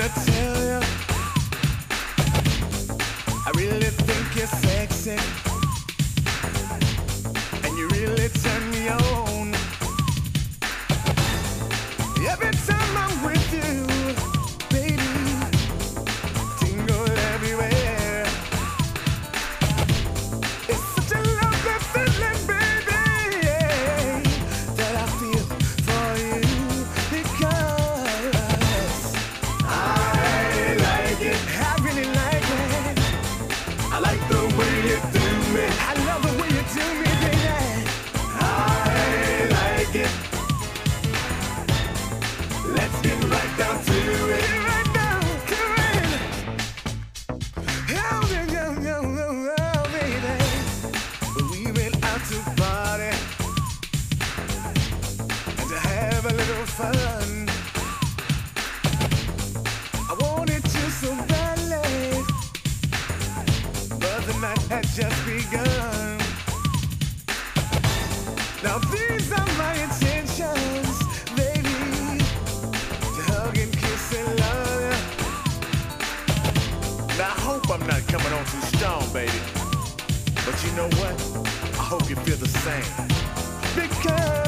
wanna tell you, I really think you're sexy, and you really turn me on. Every time I'm with you, baby, tingle everywhere. It's such a lovely feeling, baby, that I feel for you, because I like it. I really like it. I like the way you do me. I love the way you do me, baby. I like it. Let's get right down to it. Get right down to it. Oh, baby. We went out to party and to have a little fun. I wanted to so badly, but the night had just begun. Now these are my intentions, baby, to hug and kiss and love you. Now I hope I'm not coming on too strong, baby, but you know what? I hope you feel the same, because